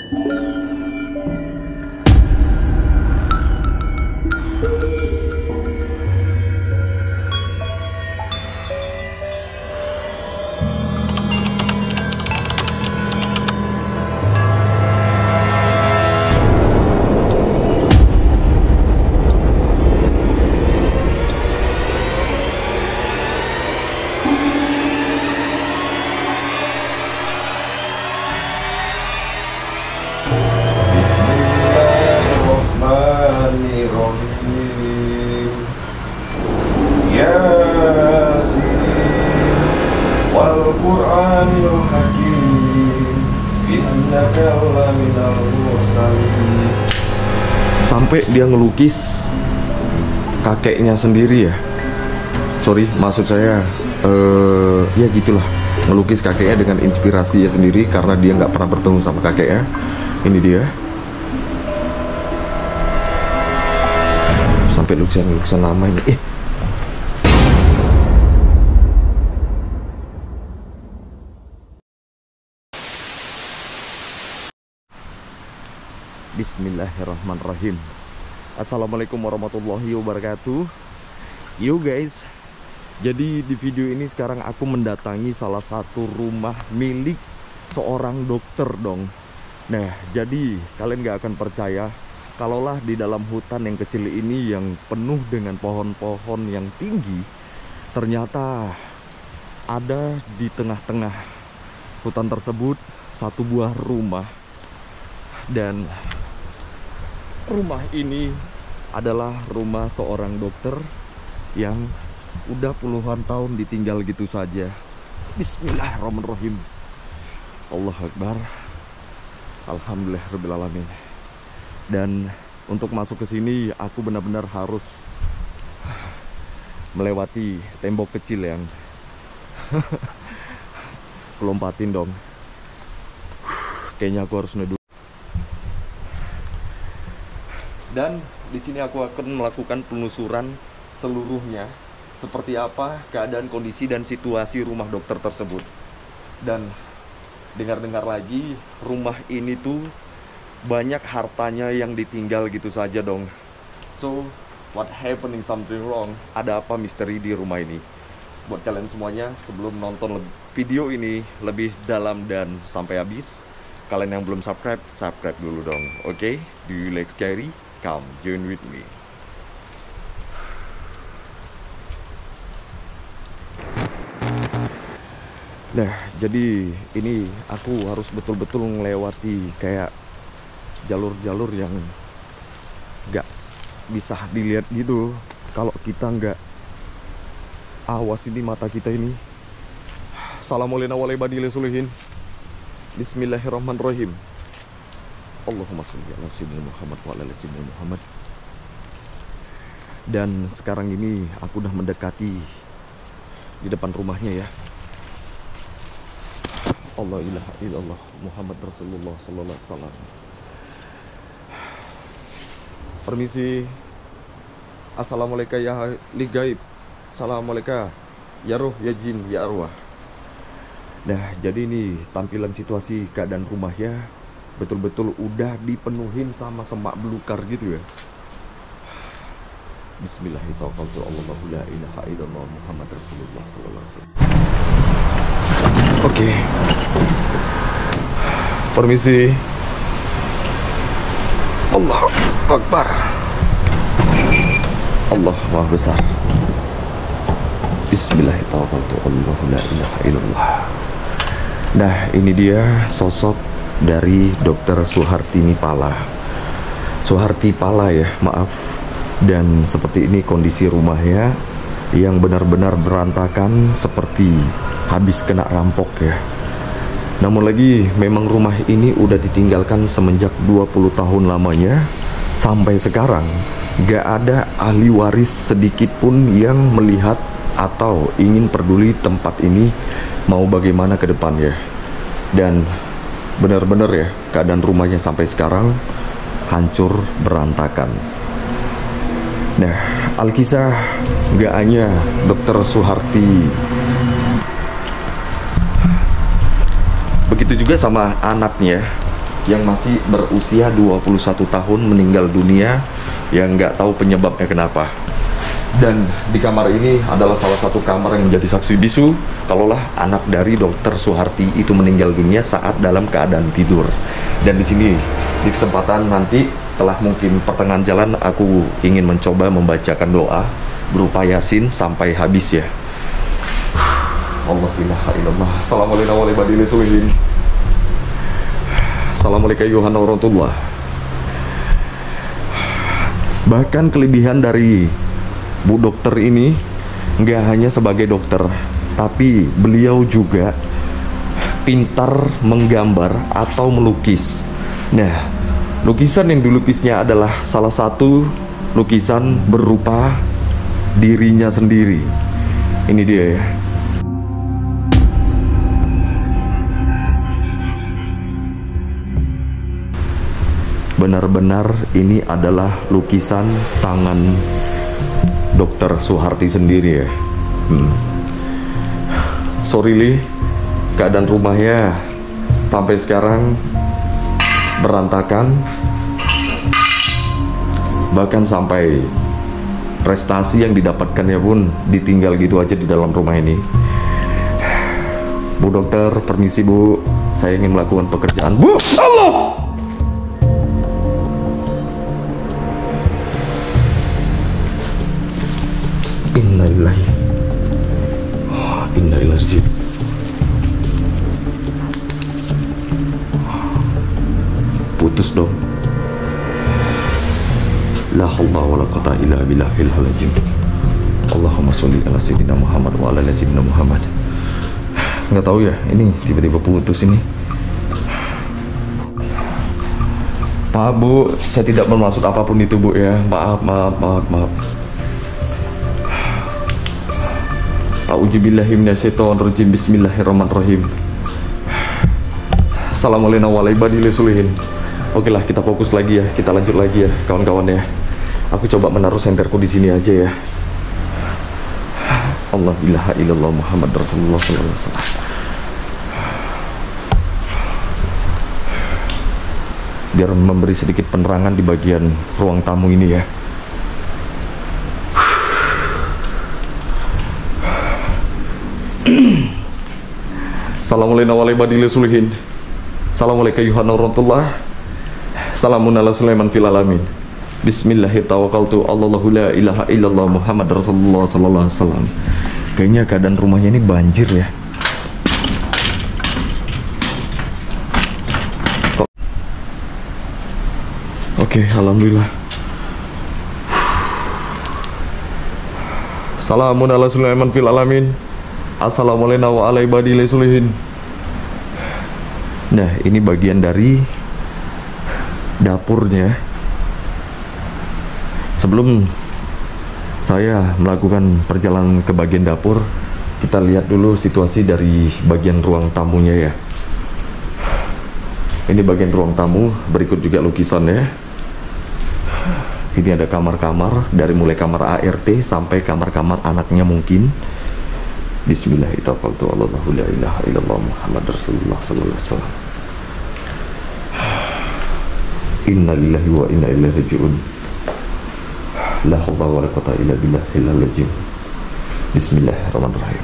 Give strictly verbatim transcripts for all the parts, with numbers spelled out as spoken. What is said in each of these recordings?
Sampai dia ngelukis kakeknya sendiri ya. Sorry, maksud saya uh, ya gitulah, ngelukis kakeknya dengan inspirasinya sendiri karena dia nggak pernah bertemu sama kakeknya. Ini dia. Sampai lukisan-lukisan lama ini. Eh. Bismillahirrahmanirrahim. Assalamualaikum warahmatullahi wabarakatuh. Yo guys, jadi di video ini sekarang aku mendatangi salah satu rumah milik seorang dokter dong. Nah, jadi kalian gak akan percaya kalaulah di dalam hutan yang kecil ini yang penuh dengan pohon-pohon yang tinggi, ternyata ada di tengah-tengah hutan tersebut satu buah rumah. Dan rumah ini adalah rumah seorang dokter yang udah puluhan tahun ditinggal gitu saja. Bismillahirrahmanirrahim. Allahu Akbar. Alhamdulillahirrahmanirrahim. Dan untuk masuk ke sini aku benar-benar harus melewati tembok kecil yang kelompatin dong. Kayaknya aku harus neduh. Dan di sini aku akan melakukan penelusuran seluruhnya, seperti apa keadaan, kondisi, dan situasi rumah dokter tersebut. Dan dengar-dengar lagi, rumah ini tuh banyak hartanya yang ditinggal gitu saja dong. So, what happening, something wrong? Ada apa misteri di rumah ini? Buat kalian semuanya, sebelum nonton video ini lebih dalam dan sampai habis, kalian yang belum subscribe, subscribe dulu dong. Oke? Okay? Do you like scary? Come, join with me. Nah, jadi ini aku harus betul-betul melewati kayak jalur-jalur yang nggak bisa dilihat gitu kalau kita nggak awas ini mata kita ini. Assalamualaikum warahmatullahi wabarakatuh. Bismillahirrahmanirrahim. Allahumma sholli ala sayyidina Muhammad wa ala ali sayyidina Muhammad. Dan sekarang ini aku udah mendekati di depan rumahnya ya. Allah ilaha illallah Muhammad Rasulullah sallallahu alaihi wasallam. Permisi. Assalamualaikum ya ahli gaib. Assalamualaikum ya ruh, ya jin, ya arwah. Nah, jadi ini tampilan situasi keadaan rumahnya betul-betul udah dipenuhin sama semak belukar gitu ya. Bismillahirrahmanirrahim. Allahu la ilaha illallah Muhammad Rasulullah sallallahu alaihi wasallam. Oke. Okay. Permisi. Allahu Akbar. Allah Maha Besar. Bismillahirrahmanirrahim. Allahu la ilaha illallah. Nah, ini dia sosok dari dokter Suhartini Pala. Suharti Pala ya, maaf. Dan seperti ini kondisi rumahnya yang benar-benar berantakan seperti habis kena rampok ya. Namun lagi memang rumah ini udah ditinggalkan semenjak dua puluh tahun lamanya. Sampai sekarang gak ada ahli waris sedikit pun yang melihat atau ingin peduli tempat ini mau bagaimana ke depannya. Dan benar-benar ya, keadaan rumahnya sampai sekarang hancur berantakan. Nah, Alkisah gak hanya dokter Suharti, begitu juga sama anaknya yang masih berusia dua puluh satu tahun meninggal dunia yang nggak tahu penyebabnya kenapa. Dan di kamar ini adalah salah satu kamar yang menjadi saksi bisu kalaulah anak dari dokter Suharti itu meninggal dunia saat dalam keadaan tidur. Dan di sini di kesempatan nanti setelah mungkin pertengahan jalan aku ingin mencoba membacakan doa berupa Yasin sampai habis ya. Allah ilaha illallah. Assalamualaikum warahmatullahi wabarakatuh. Assalamualaikum warahmatullahi. Bahkan kelebihan dari Bu Dokter ini nggak hanya sebagai dokter, tapi beliau juga pintar menggambar atau melukis. Nah, lukisan yang dilukisnya adalah salah satu lukisan berupa dirinya sendiri. Ini dia ya. Benar-benar ini adalah lukisan tangan dokter Suharti sendiri ya. hmm. Sorry Li, keadaan rumahnya sampai sekarang berantakan. Bahkan sampai prestasi yang didapatkannya pun ditinggal gitu aja di dalam rumah ini. Bu Dokter, permisi Bu, saya ingin melakukan pekerjaan. Bu, Allah! Innalillahi oh, Innalillahi. Putus dong. La haula wala quwwata illa billahil azim. Allahumma sholli ala sayyidina Muhammad wa ala ali sayyidina Muhammad. Nggak tahu ya, ini tiba-tiba putus ini. Maaf Bu, saya tidak bermaksud apapun itu Bu ya. Maaf, maaf, maaf, maaf. A'udzubillahi minasyaitonirrajim. Bismillahirrahmanirrahim. Assalamualaikum warahmatullahi wabarakatuh. Oke lah, kita fokus lagi ya, kita lanjut lagi ya kawan-kawan ya. Aku coba menaruh senterku di sini aja ya. Allah ilaha illallah Muhammad Rasulullah sallallahu alaihi wasallam. Biar memberi sedikit penerangan di bagian ruang tamu ini ya. Assalamualaikum warahmatullahi wabarakatuh. Assalamualaikum warahmatullahi wabarakatuh. Salamun ala Sulaiman fil alamin. Bismillahirrahmanirrahim. Allahu la ilaha illallah Muhammad Rasulullah sallallahu alaihi wasallam. Kayaknya keadaan rumahnya ini banjir ya. Oke, alhamdulillah. Salamun ala Sulaiman fil alamin. Assalamualaikum warahmatullahi wabarakatuh. Nah, ini bagian dari dapurnya. Sebelum saya melakukan perjalanan ke bagian dapur, kita lihat dulu situasi dari bagian ruang tamunya ya. Ini bagian ruang tamu, berikut juga lukisannya. Ini ada kamar-kamar, dari mulai kamar A R T sampai kamar-kamar anaknya mungkin. Bismillahirrahmanirrahim. Allahu la ilaha illallah Muhammad Rasulullah sallallahu alaihi wasallam. Inna lillahi wa inna ilaihi raji'un. La haula wa la quwwata illa billahil azim. Bismillahirrahmanirrahim.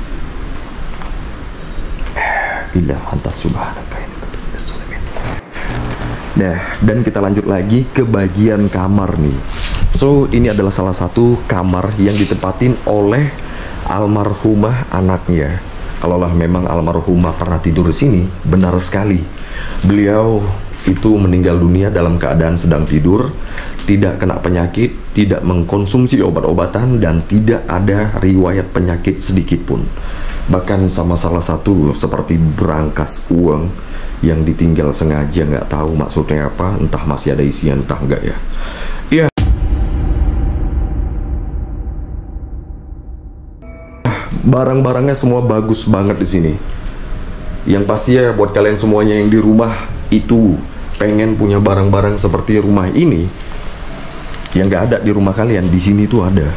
Illa anta subhanaka inni kuntu minaz zalimin. Nah, dan kita lanjut lagi ke bagian kamar nih. So, ini adalah salah satu kamar yang ditempatin oleh almarhumah anaknya. Kalaulah memang almarhumah pernah tidur di sini, benar sekali. Beliau itu meninggal dunia dalam keadaan sedang tidur, tidak kena penyakit, tidak mengkonsumsi obat-obatan, dan tidak ada riwayat penyakit sedikit pun. Bahkan sama salah satu seperti berangkas uang yang ditinggal sengaja, nggak tahu maksudnya apa, entah masih ada isian entah enggak ya. Iya. Barang-barangnya semua bagus banget di sini. Yang pasti ya buat kalian semuanya yang di rumah itu pengen punya barang-barang seperti rumah ini, yang nggak ada di rumah kalian, di sini tuh ada.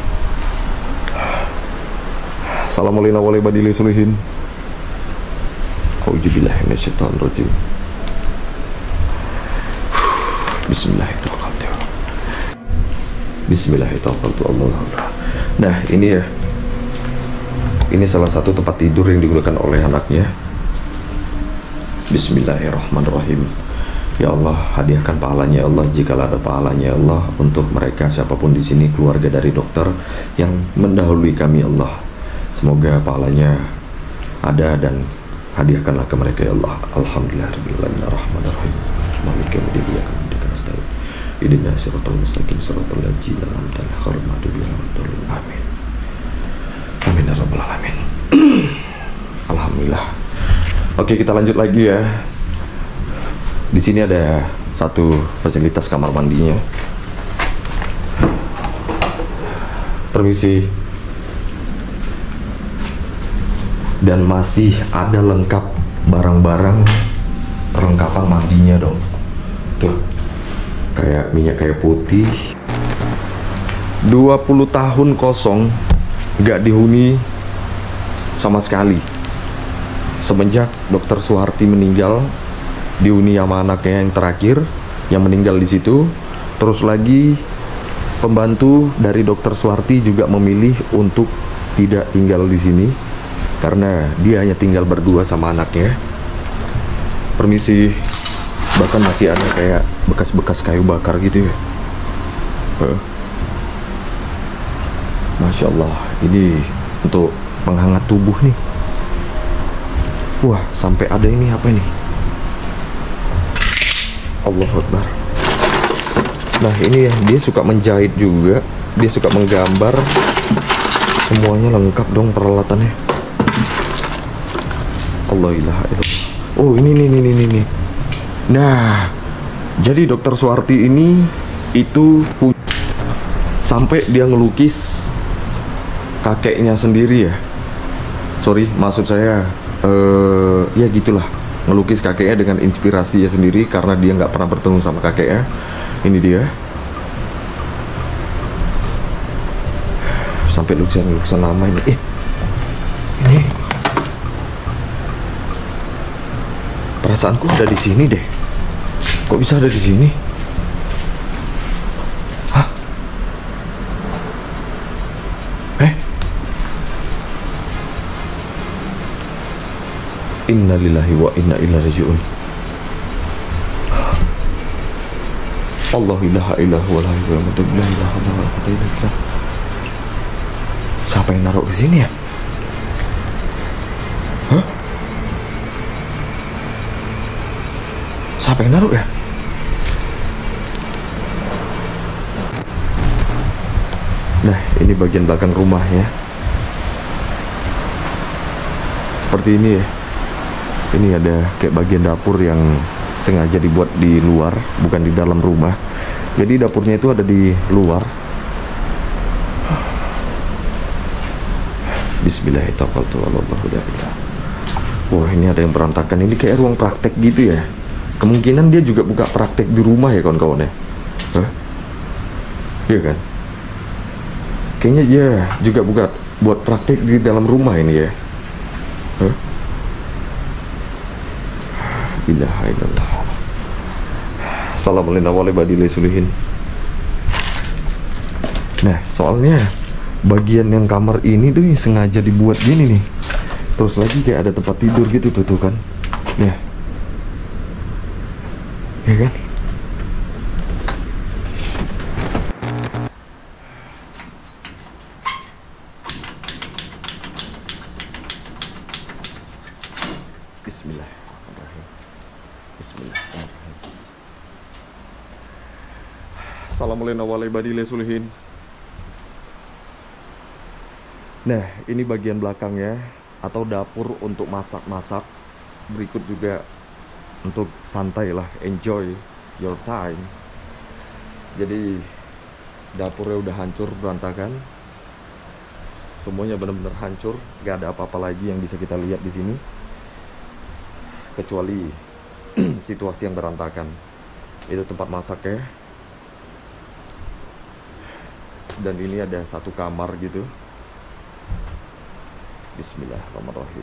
Assalamualaikum warahmatullahi wabarakatuh. Auzubillahi minasyaitonirrajim. Bismillahirrahmanirrahim. Bismillahirrahmanirrahim. Nah ini ya, ini salah satu tempat tidur yang digunakan oleh anaknya. Bismillahirrahmanirrahim. Ya Allah, hadiahkan pahalanya ya Allah, jika ada pahalanya ya Allah untuk mereka siapapun di sini, keluarga dari dokter yang mendahului kami ya Allah. Semoga pahalanya ada dan hadiahkanlah ke mereka ya Allah. Alhamdulillahirrahmanirrahim. Maliki yaumiddin, iyyaka na'budu wa iyyaka nasta'in. Ihdinas siratal mustaqim, siratal ladzina an'amta 'alaihim ghairil maghdubi 'alaihim waladdallin. Amin. Amin ya rabbal alamin. Alhamdulillah. Oke, kita lanjut lagi ya. Di sini ada satu fasilitas kamar mandinya. Permisi. Dan masih ada lengkap barang-barang perlengkapan mandinya dong. Tuh, kayak minyak kayu putih. dua puluh tahun kosong, nggak dihuni sama sekali. Semenjak dokter Suharti meninggal, dihuni sama anaknya yang terakhir yang meninggal di situ. Terus lagi pembantu dari dokter Suharti juga memilih untuk tidak tinggal di sini karena dia hanya tinggal berdua sama anaknya. Permisi. Bahkan masih ada kayak bekas-bekas kayu bakar gitu ya. uh. Masya Allah, ini untuk penghangat tubuh nih. Wah, sampai ada ini apa nih? Allahu Akbar. Nah ini ya, dia suka menjahit juga, dia suka menggambar. Semuanya lengkap dong peralatannya. Allah ilaha illallah. Oh ini nih nih nih nih. Nah, jadi dokter Suharti ini itu sampai dia ngelukis kakeknya sendiri ya. Sorry, maksud saya uh, ya gitulah, ngelukis kakeknya dengan inspirasinya sendiri karena dia nggak pernah bertemu sama kakeknya. Ini dia. Sampai lukisan-lukisan lama ini. Eh, ini. Perasaanku ada di sini deh. Kok bisa ada di sini? Hah? Eh? Inna lillahi wa inna ilaihi raji'un. Allah ilaha illallah wa la ilaha illallah. Siapa yang naruh ke sini ya? Hah? Siapa yang naruh ya? Nah, ini bagian belakang rumahnya. Seperti ini ya. Ini ada kayak bagian dapur yang sengaja dibuat di luar, bukan di dalam rumah. Jadi dapurnya itu ada di luar. Bismillahirrahmanirrahim. Wah, ini ada yang berantakan. Ini kayak ruang praktek gitu ya. Kemungkinan dia juga buka praktek di rumah ya kawan-kawan ya. Hah? Iya kan? Kayaknya dia juga buka buat praktek di dalam rumah ini ya. Hah? Ilaha illallah. Assalamualaikum warahmatullahi wabarakatuh. Nah, soalnya bagian yang kamar ini tuh sengaja dibuat gini nih. Terus lagi kayak ada tempat tidur gitu tuh, tuh kan. Ya. Ya kan? Bismillahirrahmanirrahim. Bismillahirrahmanirrahim. Assalamualaikum warahmatullahi wabarakatuh. Nah, ini bagian belakangnya atau dapur untuk masak-masak. Berikut juga untuk santai lah, enjoy your time. Jadi dapurnya udah hancur berantakan. Semuanya benar-benar hancur, gak ada apa-apa lagi yang bisa kita lihat di sini kecuali situasi yang berantakan. Itu tempat masaknya. Dan ini ada satu kamar gitu. Bismillahirrahmanirrahim.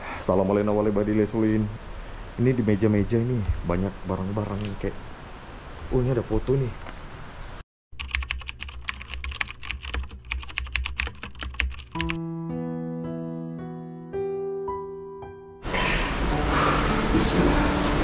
Assalamualaikum warahmatullahi wabarakatuh. Ini di meja-meja ini banyak barang-barang kayak Oh, ini ada foto nih. Bismillah.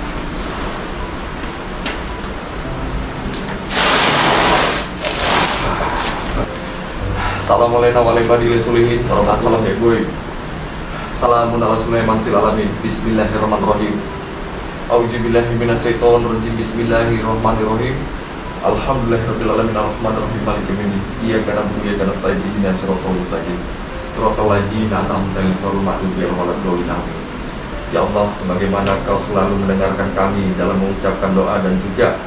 Assalamualaikum warahmatullahi wabarakatuh. Assalamualaikum. Salamun ala Sulaiman fil alamin. Bismillahirrahmanirrahim. A'udzubillahi minasyaitonir rajim. Bismillahirrahmanirrahim. Alhamdulillahirabbil alamin arrahmanirrahim maliki yaumiddin. Iyyaka na'budu wa iyyaka nasta'in. Ihdinas siratal mustaqim. Siratal ladzina an'amta 'alaihim ghairil maghdubi 'alaihim waladdallin. Amin. Ya Allah, sebagaimana Kau selalu mendengarkan kami dalam mengucapkan doa dan juga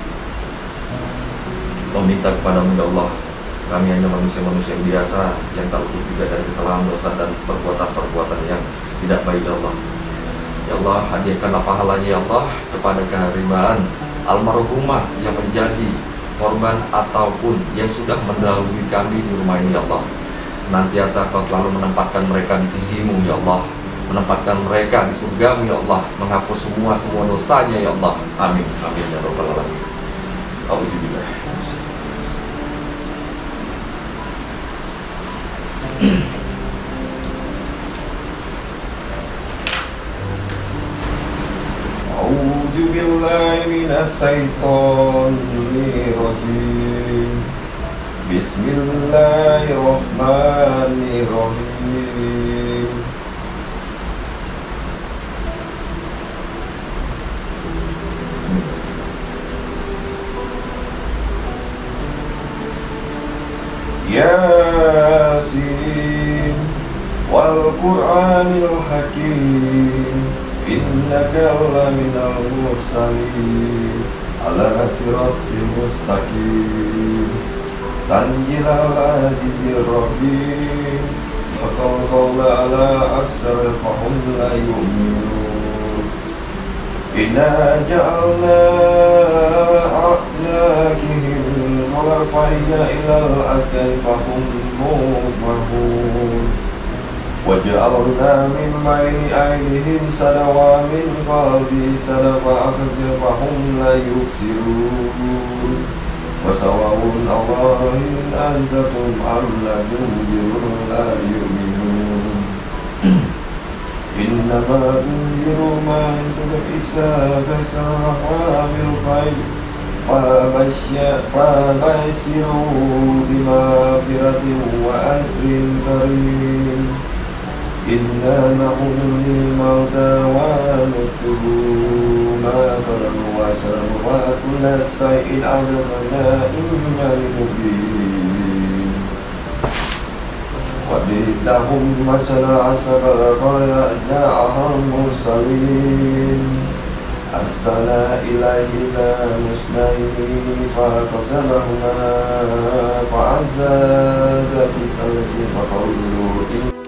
meminta kepadamu, ya Allah. Kami hanya manusia-manusia yang biasa, yang tak luput juga dari kesalahan, dosa, dan perbuatan-perbuatan yang tidak baik, ya Allah. Ya Allah, hadiahkanlah pahalanya, ya Allah, kepada kehariman almarhumah yang menjadi korban ataupun yang sudah mendahului kami di rumah ini, ya Allah. Senantiasa Kau selalu menempatkan mereka di sisimu, ya Allah. Menempatkan mereka di surgamu, ya Allah. Menghapus semua-semua dosanya, ya Allah. Amin. Amin, ya Rabbal alamin. Auzubillah. A'udzu billahi minas syaitonir rajim. Bismillahirrahmanirrahim. Yasin wal Qur'anil Hakim, innaka laminal mursalin ala siratil mustaqim, tanzilal azizir rahim, faqul qawla ala aksar fahum la yu'minun. Inna ja'alna a'naqihim warfa'na ilal asqai fahum mu'mahun. Waja'alna min bayni aydihim sada wa min khalfi sada fa'akhzir fahum la yubsirun. Wa sawa'un Allahin anzatum am la tunzirun la yu'minun. Innama tunziru man tu'isa kasara bil khair fabashiru bimagfiratin wa ajrin karim. Inna na'udhil mauta wa nuktubu ma qadamu wa salamu wa kulla shay'in ahdatsana imanin mubin. Wadid lahum marsala asabal qala ja'ahal mursalin arsala ilayhina musnaini faqasamahuma fa'azza bisalasi faqawlu